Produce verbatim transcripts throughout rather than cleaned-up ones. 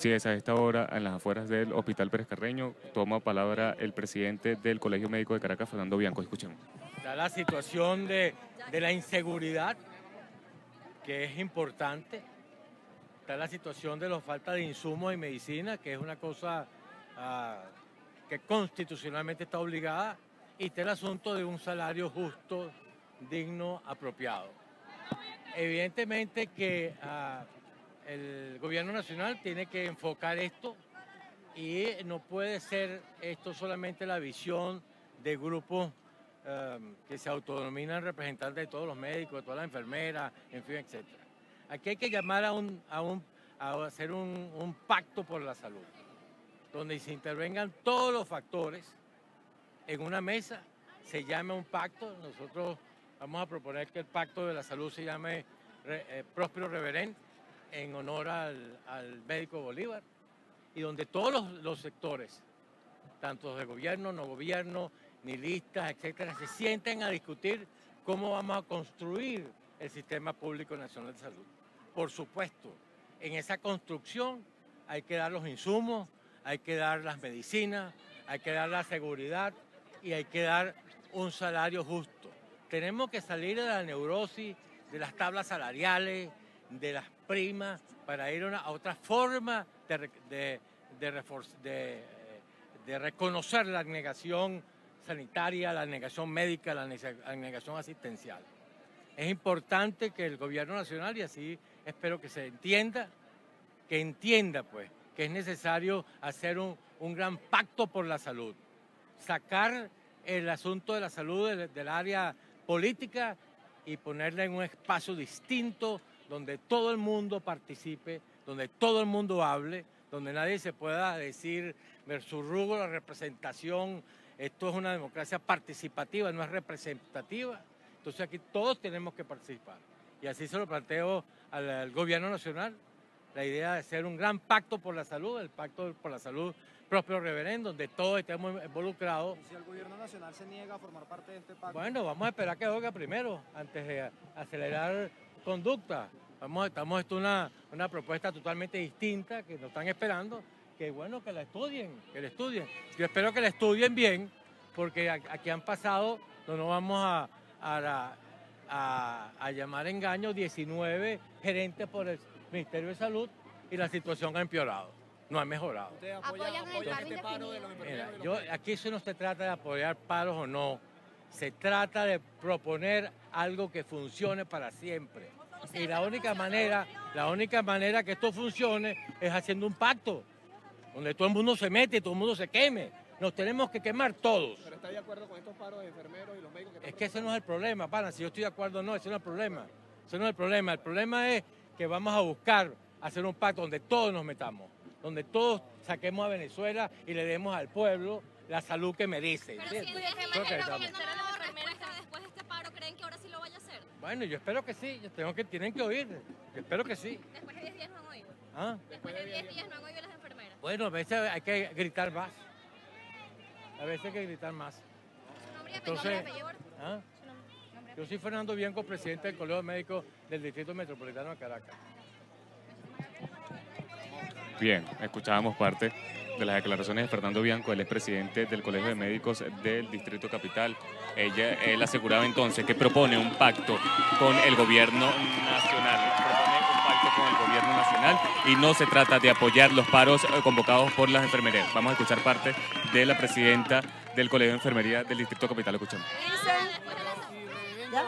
Así es, a esta hora, en las afueras del Hospital Pérez Carreño, toma palabra el presidente del Colegio Médico de Caracas, Fernando Bianco. Escuchemos. Está la situación de, de la inseguridad, que es importante. Está la situación de la falta de insumos y medicina, que es una cosa uh, que constitucionalmente está obligada. Y está el asunto de un salario justo, digno, apropiado. Evidentemente que uh, el gobierno nacional tiene que enfocar esto y no puede ser esto solamente la visión de grupos um, que se autodenominan representantes de todos los médicos, de todas las enfermeras, en fin, etcétera. Aquí hay que llamar a, un, a, un, a hacer un, un pacto por la salud, donde se intervengan todos los factores en una mesa, se llame un pacto. Nosotros vamos a proponer que el pacto de la salud se llame eh, Próspero Reverend, en honor al, al médico Bolívar, y donde todos los, los sectores, tanto de gobierno, no gobierno, nihilistas, etcétera, se sienten a discutir cómo vamos a construir el Sistema Público Nacional de Salud. Por supuesto, en esa construcción hay que dar los insumos, hay que dar las medicinas, hay que dar la seguridad y hay que dar un salario justo. Tenemos que salir de la neurosis, de las tablas salariales, de las primas, para ir a, una, a otra forma de, de, de, de, de reconocer la negación sanitaria, la negación médica, la negación asistencial. Es importante que el gobierno nacional, y así espero que se entienda, que entienda pues que es necesario hacer un, un gran pacto por la salud, sacar el asunto de la salud del, del área política y ponerla en un espacio distinto, donde todo el mundo participe, donde todo el mundo hable, donde nadie se pueda decir versus rubro la representación. Esto es una democracia participativa, no es representativa. Entonces aquí todos tenemos que participar. Y así se lo planteo al, al gobierno nacional, la idea de hacer un gran pacto por la salud, el pacto por la salud Próspero Reverend, donde todos estemos involucrados. ¿Y si el gobierno nacional se niega a formar parte de este pacto? Bueno, vamos a esperar que oiga primero, antes de acelerar conducta. Vamos, estamos esto una, una propuesta totalmente distinta que nos están esperando, que bueno, que la estudien, que la estudien. Yo espero que la estudien bien, porque aquí han pasado, no nos vamos a, a, a, a llamar engaño, diecinueve gerentes por el Ministerio de Salud y la situación ha empeorado, no ha mejorado. ¿Ustedes apoyan, apoyan este paro de los enfermeros? Mira, yo, aquí eso no se trata de apoyar paros o no, se trata de proponer algo que funcione para siempre. Y la única manera, la única manera que esto funcione es haciendo un pacto, donde todo el mundo se mete y todo el mundo se queme. Nos tenemos que quemar todos. ¿Pero está de acuerdo con estos paros de enfermeros y los médicos? Que es que ese no es el problema, pana. Si yo estoy de acuerdo o no, ese no es el problema. Ese no es el problema. El problema es que vamos a buscar hacer un pacto donde todos nos metamos, donde todos saquemos a Venezuela y le demos al pueblo la salud que merece. Pero si el tema que los enfermeras que después de este paro creen que ahora sí lo vaya a hacer. Bueno, yo espero que sí, yo tengo que, tienen que oír, yo espero que sí. Después de diez días no han oído. ¿Ah? Después de diez días no han oído las enfermeras. Bueno, a veces hay que gritar más. A veces hay que gritar más. ¿Su nombre y Entonces, apellido? ¿ah? ¿Su nombre, nombre, Yo soy Fernando Bianco, presidente del Colegio Médico del Distrito Metropolitano de Caracas. Bien, escuchábamos parte de las declaraciones de Fernando Bianco, él es presidente del Colegio de Médicos del Distrito Capital. Ella, él aseguraba entonces que propone un pacto con el gobierno nacional, propone un pacto con el gobierno nacional y no se trata de apoyar los paros convocados por las enfermerías. Vamos a escuchar parte de la presidenta del Colegio de Enfermería del Distrito Capital. Escuchamos. ¿Ya?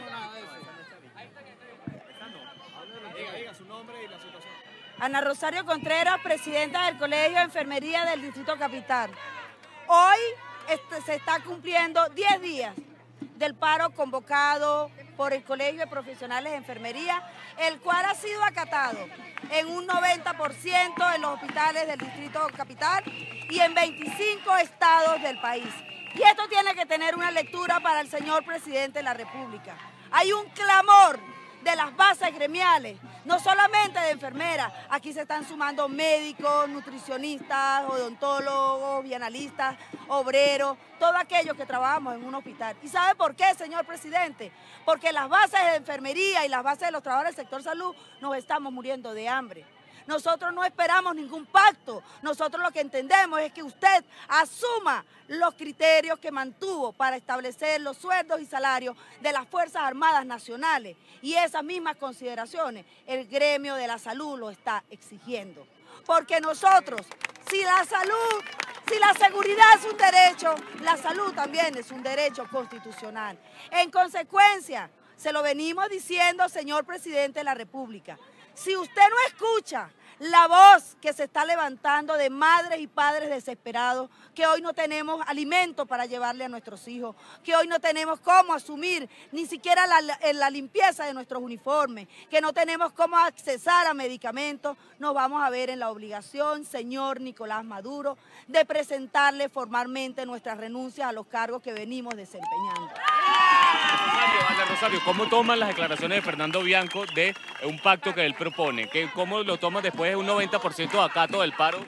Diga, diga su nombre y la situación. Ana Rosario Contreras, presidenta del Colegio de Enfermería del Distrito Capital. Hoy este, se está cumpliendo diez días del paro convocado por el Colegio de Profesionales de Enfermería, el cual ha sido acatado en un noventa por ciento en los hospitales del Distrito Capital y en veinticinco estados del país. Y esto tiene que tener una lectura para el señor presidente de la República. Hay un clamor de las bases gremiales, no solamente de enfermeras, aquí se están sumando médicos, nutricionistas, odontólogos, bienalistas, obreros, todos aquellos que trabajamos en un hospital. ¿Y sabe por qué, señor presidente? Porque las bases de enfermería y las bases de los trabajadores del sector salud nos estamos muriendo de hambre. Nosotros no esperamos ningún pacto. Nosotros lo que entendemos es que usted asuma los criterios que mantuvo para establecer los sueldos y salarios de las Fuerzas Armadas Nacionales. Y esas mismas consideraciones el gremio de la salud lo está exigiendo. Porque nosotros, si la salud, si la seguridad es un derecho, la salud también es un derecho constitucional. En consecuencia, se lo venimos diciendo, señor presidente de la República, si usted no escucha la voz que se está levantando de madres y padres desesperados, que hoy no tenemos alimento para llevarle a nuestros hijos, que hoy no tenemos cómo asumir ni siquiera la, la, la limpieza de nuestros uniformes, que no tenemos cómo accesar a medicamentos, nos vamos a ver en la obligación, señor Nicolás Maduro, de presentarle formalmente nuestras renuncias a los cargos que venimos desempeñando. Rosario, Ana Rosario, ¿cómo toman las declaraciones de Fernando Bianco de un pacto que él propone? ¿Qué, ¿Cómo lo toman después de un noventa por ciento de acato del paro?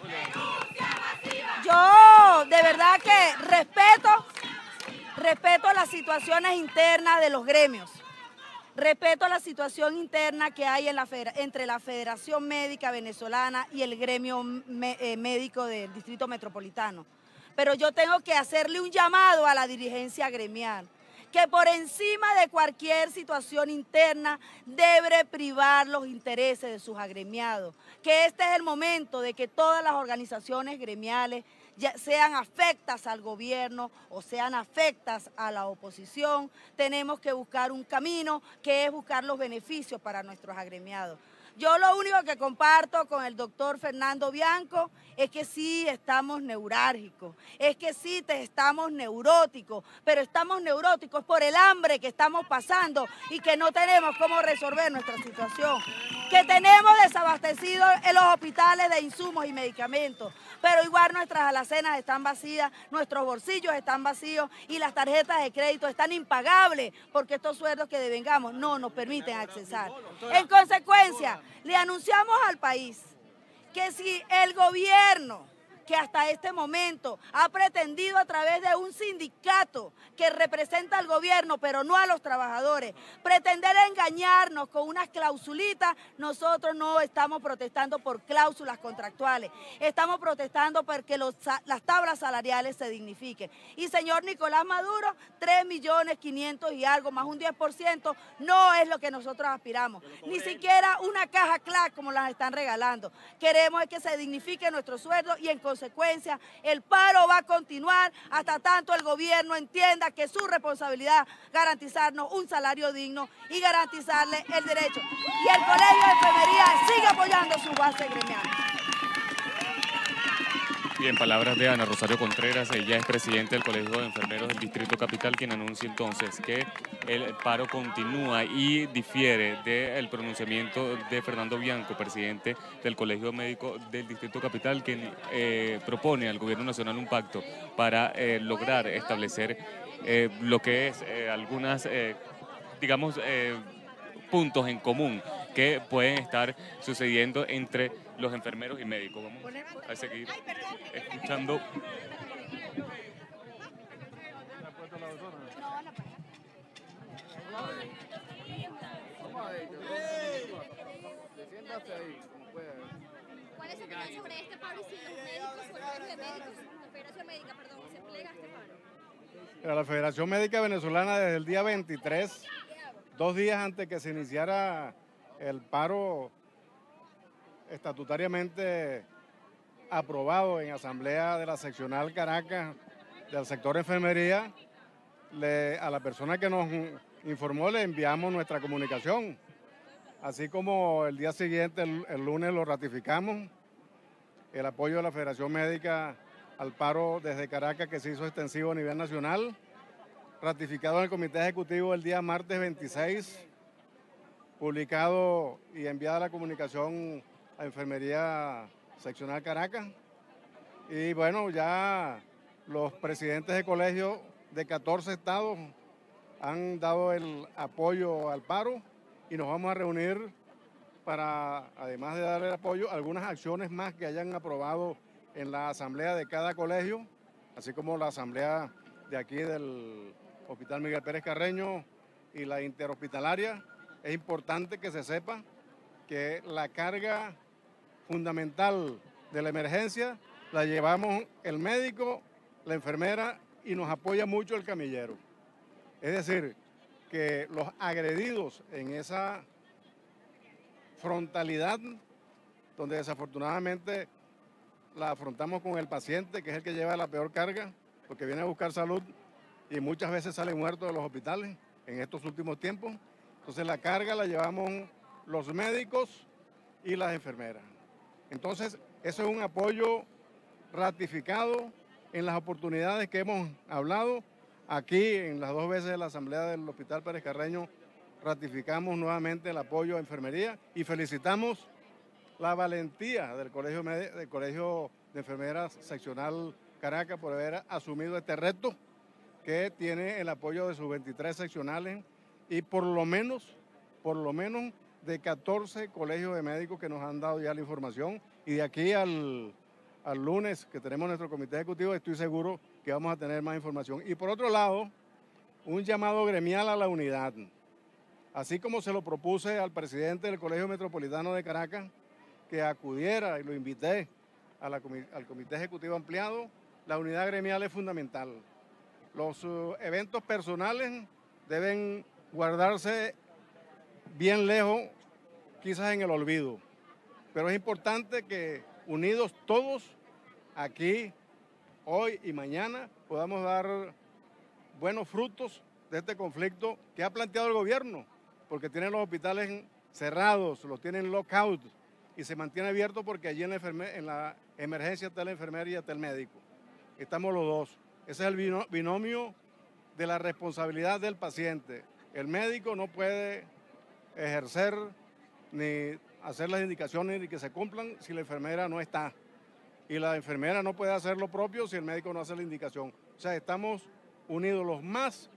Yo de verdad que respeto, respeto las situaciones internas de los gremios. Respeto la situación interna que hay en la, entre la Federación Médica Venezolana y el gremio médico del Distrito Metropolitano. Pero yo tengo que hacerle un llamado a la dirigencia gremial, que por encima de cualquier situación interna debe privar los intereses de sus agremiados, que este es el momento de que todas las organizaciones gremiales, ya sean afectas al gobierno o sean afectas a la oposición, tenemos que buscar un camino que es buscar los beneficios para nuestros agremiados. Yo lo único que comparto con el doctor Fernando Bianco es que sí estamos neurálgicos, es que sí te estamos neuróticos, pero estamos neuróticos por el hambre que estamos pasando y que no tenemos cómo resolver nuestra situación, que tenemos desabastecidos en los hospitales de insumos y medicamentos, pero igual nuestras alacenas están vacías, nuestros bolsillos están vacíos y las tarjetas de crédito están impagables porque estos sueldos que devengamos no nos permiten accesar. En consecuencia, le anunciamos al país que si el gobierno, que hasta este momento ha pretendido a través de un sindicato que representa al gobierno pero no a los trabajadores, pretender engañarnos con unas clausulitas, nosotros no estamos protestando por cláusulas contractuales, estamos protestando porque los, las tablas salariales se dignifiquen. Y señor Nicolás Maduro, tres millones quinientos y algo más un diez por ciento no es lo que nosotros aspiramos, ni siquiera una caja CLAC como las están regalando. Queremos que se dignifique nuestro sueldo y en consecuencia el paro va a continuar hasta tanto el gobierno entienda que es su responsabilidad garantizarnos un salario digno y garantizarle el derecho. Y el Colegio de Enfermería sigue apoyando su base gremial. Y en palabras de Ana Rosario Contreras, ella es presidenta del Colegio de Enfermeros del Distrito Capital, quien anuncia entonces que el paro continúa y difiere del pronunciamiento de Fernando Bianco, presidente del Colegio Médico del Distrito Capital, quien eh, propone al Gobierno Nacional un pacto para eh, lograr establecer eh, lo que es eh, algunas, eh, digamos, eh, puntos en común que pueden estar sucediendo entre los enfermeros y médicos. Vamos a seguir escuchando. ¿Cuál es su opinión sobre este paro y si los médicos o el colegio de médicos, la Federación Médica, perdón, se plega a este paro? La Federación Médica Venezolana desde el día veintitrés, dos días antes que se iniciara el paro estatutariamente aprobado en Asamblea de la Seccional Caracas del sector enfermería, le, a la persona que nos informó le enviamos nuestra comunicación. Así como el día siguiente, el, el lunes, lo ratificamos, el apoyo de la Federación Médica al paro desde Caracas que se hizo extensivo a nivel nacional, ratificado en el Comité Ejecutivo el día martes veintiséis, publicado y enviada la comunicación a Enfermería Seccional Caracas. Y bueno, ya los presidentes de colegios de catorce estados han dado el apoyo al paro y nos vamos a reunir para, además de darle el apoyo, algunas acciones más que hayan aprobado en la asamblea de cada colegio, así como la asamblea de aquí del Hospital Miguel Pérez Carreño y la interhospitalaria. Es importante que se sepa que la carga fundamental de la emergencia la llevamos el médico, la enfermera y nos apoya mucho el camillero. Es decir, que los agredidos en esa frontalidad, donde desafortunadamente la afrontamos con el paciente, que es el que lleva la peor carga, porque viene a buscar salud y muchas veces sale muerto de los hospitales en estos últimos tiempos. Entonces la carga la llevamos los médicos y las enfermeras. Entonces eso es un apoyo ratificado en las oportunidades que hemos hablado. Aquí en las dos veces de la Asamblea del Hospital Pérez Carreño ratificamos nuevamente el apoyo a enfermería y felicitamos la valentía del Colegio, del Colegio de Enfermeras Seccional Caracas por haber asumido este reto, que tiene el apoyo de sus veintitrés seccionales y por lo menos, por lo menos de catorce colegios de médicos que nos han dado ya la información, y de aquí al, al lunes que tenemos nuestro comité ejecutivo estoy seguro que vamos a tener más información. Y por otro lado, un llamado gremial a la unidad. Así como se lo propuse al presidente del Colegio Metropolitano de Caracas, que acudiera y lo invité a la, al comité ejecutivo ampliado, la unidad gremial es fundamental. Los uh, eventos personales deben guardarse bien lejos, quizás en el olvido, pero es importante que unidos todos aquí, hoy y mañana, podamos dar buenos frutos de este conflicto que ha planteado el gobierno, porque tienen los hospitales cerrados, los tienen lockout y se mantiene abierto porque allí en la, en la emergencia está la enfermera y está el médico. Estamos los dos. Ese es el binomio de la responsabilidad del paciente. El médico no puede ejercer ni hacer las indicaciones ni que se cumplan si la enfermera no está. Y la enfermera no puede hacer lo propio si el médico no hace la indicación. O sea, estamos unidos, los más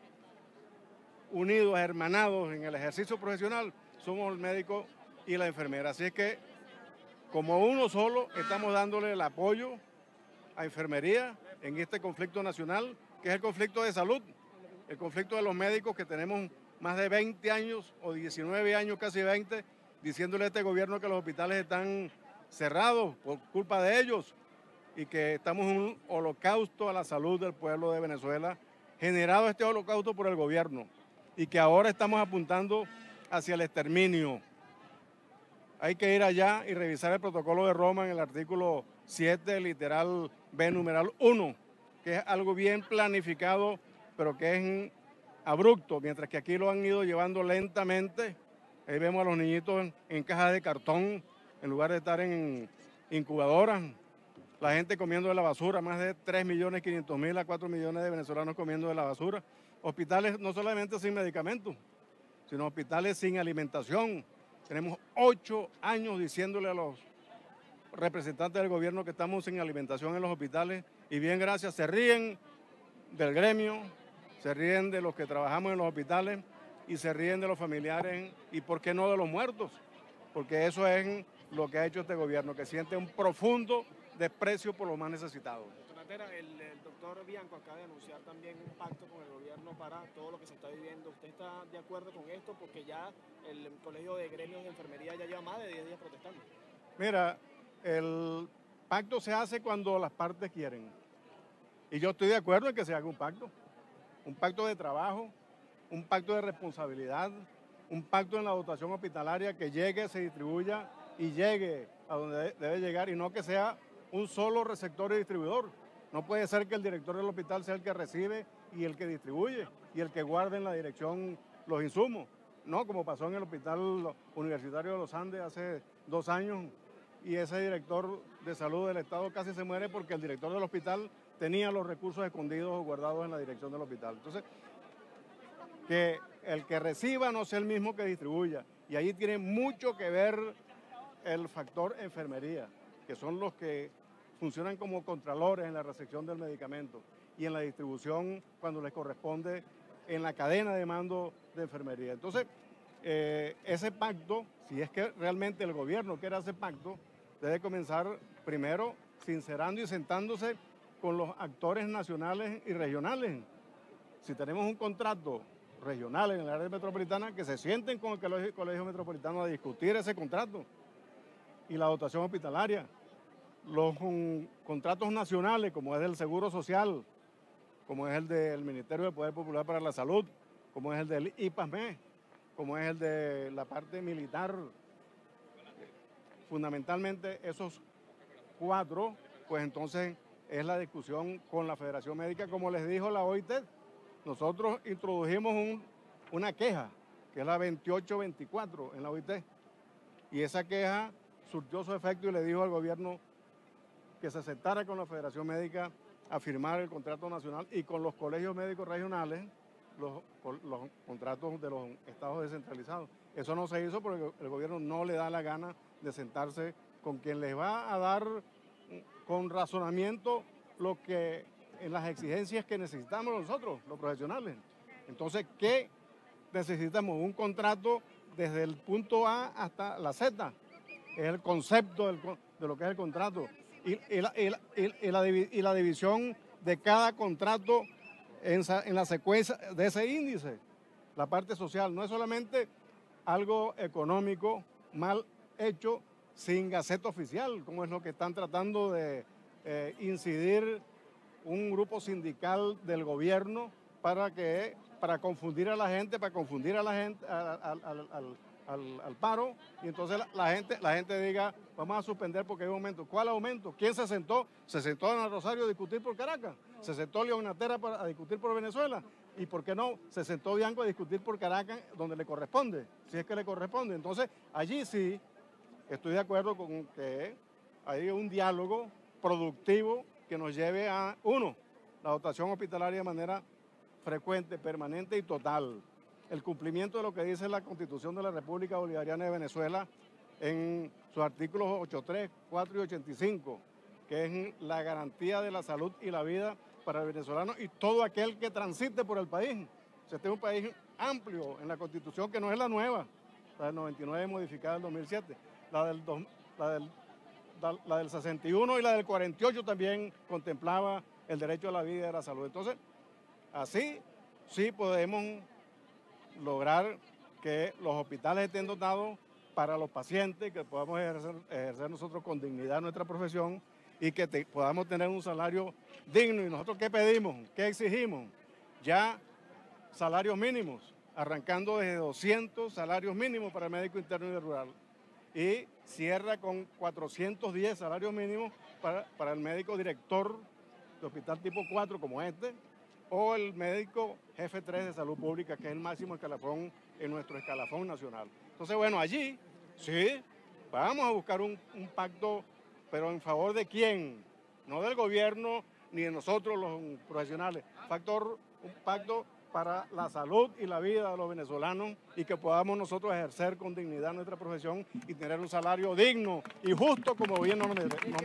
unidos, hermanados en el ejercicio profesional, somos el médico y la enfermera. Así es que, como uno solo, estamos dándole el apoyo a enfermería en este conflicto nacional, que es el conflicto de salud, el conflicto de los médicos, que tenemos más de veinte años o diecinueve años, casi veinte, diciéndole a este gobierno que los hospitales están cerrados por culpa de ellos y que estamos en un holocausto a la salud del pueblo de Venezuela, generado este holocausto por el gobierno y que ahora estamos apuntando hacia el exterminio. Hay que ir allá y revisar el protocolo de Roma en el artículo siete, literal B, numeral uno, que es algo bien planificado, pero que es abrupto, mientras que aquí lo han ido llevando lentamente. Ahí vemos a los niñitos en, en cajas de cartón, en lugar de estar en incubadoras. La gente comiendo de la basura, más de tres millones quinientos mil a cuatro millones de venezolanos comiendo de la basura. Hospitales no solamente sin medicamentos, sino hospitales sin alimentación. Tenemos ocho años diciéndole a los representantes del gobierno que estamos sin alimentación en los hospitales y bien gracias, se ríen del gremio, se ríen de los que trabajamos en los hospitales y se ríen de los familiares y por qué no de los muertos, porque eso es lo que ha hecho este gobierno, que siente un profundo desprecio por los más necesitados. Doctor Natera, el, el doctor Bianco acaba de anunciar también un pacto con el gobierno para todo lo que se está viviendo. ¿Usted está de acuerdo con esto? Porque ya el Colegio de Gremios de Enfermería ya lleva más de diez días protestando. Mira, el pacto se hace cuando las partes quieren. Y yo estoy de acuerdo en que se haga un pacto. Un pacto de trabajo, un pacto de responsabilidad, un pacto en la dotación hospitalaria que llegue, se distribuya y llegue a donde debe llegar y no que sea un solo receptor y distribuidor. No puede ser que el director del hospital sea el que recibe y el que distribuye y el que guarde en la dirección los insumos. No, como pasó en el Hospital Universitario de los Andes hace dos años y ese director de salud del Estado casi se muere porque el director del hospital tenía los recursos escondidos o guardados en la dirección del hospital. Entonces, que el que reciba no sea el mismo que distribuya. Y ahí tiene mucho que ver el factor enfermería, que son los que funcionan como contralores en la recepción del medicamento y en la distribución cuando les corresponde en la cadena de mando de enfermería. Entonces, eh, ese pacto, si es que realmente el gobierno quiere hacer pacto, debe comenzar primero sincerando y sentándose con los actores nacionales y regionales. Si tenemos un contrato regional en el área metropolitana, que se sienten con el Colegio Metropolitano a discutir ese contrato y la dotación hospitalaria. Los um, contratos nacionales, como es del Seguro Social, como es el del Ministerio del Poder Popular para la Salud, como es el del I P A S M E, como es el de la parte militar. Fundamentalmente esos cuatro, pues entonces es la discusión con la Federación Médica. Como les dijo la O I T, nosotros introdujimos un, una queja, que es la veintiocho veinticuatro en la O I T, y esa queja surtió su efecto y le dijo al gobierno que se sentara con la Federación Médica a firmar el contrato nacional y con los colegios médicos regionales los, los contratos de los estados descentralizados. Eso no se hizo porque el gobierno no le da la gana de sentarse con quien les va a dar con razonamiento lo que en las exigencias que necesitamos nosotros, los profesionales. Entonces, ¿qué necesitamos? Un contrato desde el punto A hasta la Z. Es el concepto del, de lo que es el contrato. Y, y, la, y, la, y, la, y la división de cada contrato en, en la secuencia de ese índice. La parte social no es solamente algo económico mal hecho sin gaceta oficial, como es lo que están tratando de eh, incidir un grupo sindical del gobierno para que para confundir a la gente, para confundir a la gente al, al, al, al, al paro, y entonces la, la gente la gente diga, vamos a suspender porque hay un aumento. ¿Cuál aumento? ¿Quién se sentó? Se sentó Ana Rosario a discutir por Caracas, se sentó León Natera para, a discutir por Venezuela, y ¿por qué no? Se sentó Bianco a discutir por Caracas, donde le corresponde, si es que le corresponde. Entonces, allí sí estoy de acuerdo con que hay un diálogo productivo que nos lleve a, uno, la dotación hospitalaria de manera frecuente, permanente y total. El cumplimiento de lo que dice la Constitución de la República Bolivariana de Venezuela en sus artículos ochenta y tres, cuatro y ochenta y cinco, que es la garantía de la salud y la vida para el venezolano y todo aquel que transite por el país. O sea, este es un país amplio en la Constitución, que no es la nueva, la del noventa y nueve modificada en dos mil siete. La del, la, del, la del sesenta y uno y la del cuarenta y ocho también contemplaba el derecho a la vida y a la salud. Entonces, así sí podemos lograr que los hospitales estén dotados para los pacientes, que podamos ejercer, ejercer nosotros con dignidad nuestra profesión y que te, podamos tener un salario digno. ¿Y nosotros qué pedimos? ¿Qué exigimos? Ya salarios mínimos, arrancando desde doscientos salarios mínimos para el médico interno y rural. Y cierra con cuatrocientos diez salarios mínimos para, para el médico director de hospital tipo cuatro como este, o el médico jefe tres de salud pública, que es el máximo escalafón en nuestro escalafón nacional. Entonces, bueno, allí sí, vamos a buscar un, un pacto, pero ¿en favor de quién? No del gobierno ni de nosotros los profesionales. Factor, un pacto para la salud y la vida de los venezolanos y que podamos nosotros ejercer con dignidad nuestra profesión y tener un salario digno y justo como bien nos merecemos.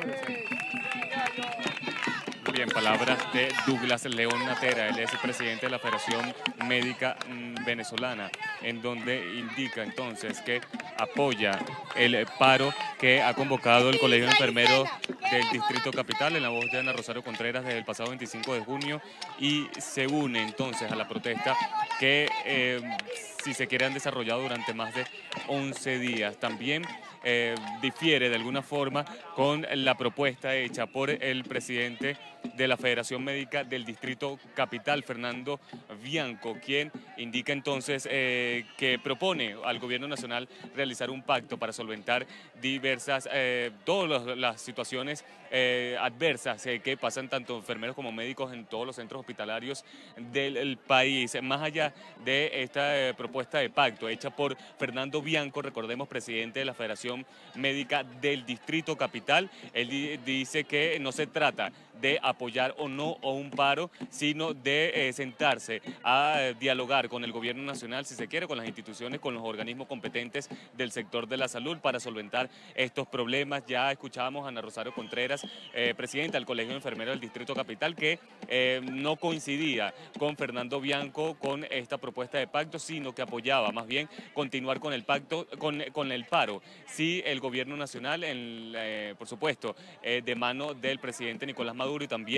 Bien, palabras de Douglas León Natera, él es el presidente de la Federación Médica Venezolana, en donde indica entonces que apoya el paro que ha convocado el Colegio de Enfermeros del Distrito Capital en la voz de Ana Rosario Contreras desde el pasado veinticinco de junio y se une entonces a la protesta que eh, si se quiere han desarrollado durante más de once días. También eh, difiere de alguna forma con la propuesta hecha por el presidente de la Federación Médica del Distrito Capital, Fernando Bianco, quien indica entonces eh, que propone al gobierno nacional realizar un pacto para solventar diversas, eh, todas las situaciones eh, adversas eh, que pasan tanto enfermeros como médicos en todos los centros hospitalarios del el país. Más allá de esta eh, propuesta de pacto hecha por Fernando Bianco, recordemos, presidente de la Federación Médica del Distrito Capital, él di dice que no se trata de apoyar o no o un paro, sino de eh, sentarse a eh, dialogar con el gobierno nacional, si se quiere, con las instituciones, con los organismos competentes del sector de la salud para solventar estos problemas. Ya escuchábamos a Ana Rosario Contreras, eh, presidenta del Colegio de Enfermeros del Distrito Capital, que eh, no coincidía con Fernando Bianco con esta propuesta de pacto, sino que apoyaba más bien continuar con el pacto, con, con el paro, si el gobierno nacional, en, eh, por supuesto, eh, de mano del presidente Nicolás Maduro y también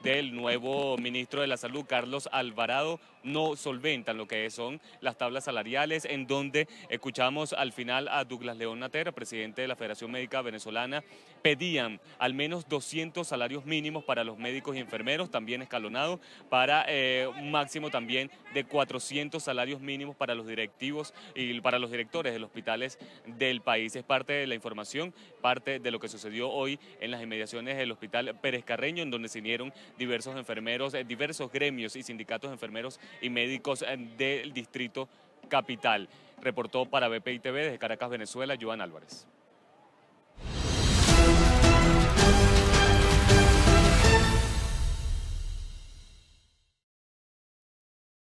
del nuevo ministro de la Salud, Carlos Alvarado, no solventan lo que son las tablas salariales, en donde escuchamos al final a Douglas León Natera, presidente de la Federación Médica Venezolana, pedían al menos doscientos salarios mínimos para los médicos y enfermeros, también escalonados, para eh, un máximo también de cuatrocientos salarios mínimos para los directivos y para los directores de los hospitales del país. Es parte de la información, parte de lo que sucedió hoy en las inmediaciones del Hospital Pérez Carreño, en donde se unieron diversos enfermeros, eh, diversos gremios y sindicatos de enfermeros y médicos eh, del Distrito Capital. Reportó para B P I T V desde Caracas, Venezuela, Joan Álvarez.